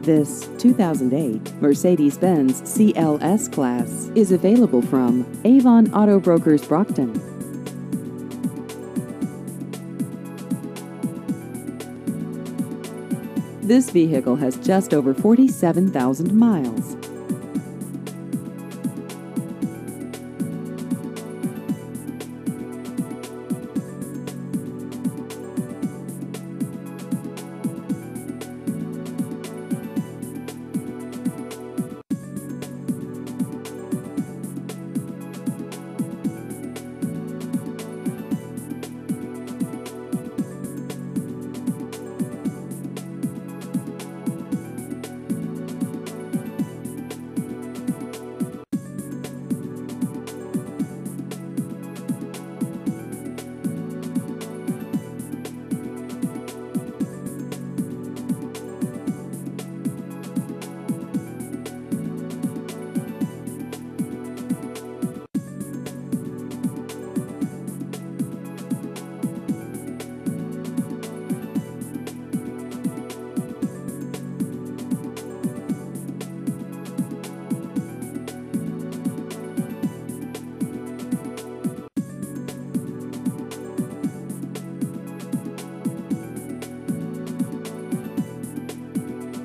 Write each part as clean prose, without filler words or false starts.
This 2008 Mercedes-Benz CLS Class is available from Avon Auto Brokers Brockton. This vehicle has just over 47,000 miles.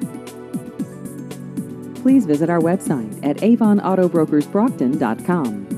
Please visit our website at avonautobrokersbrockton.com.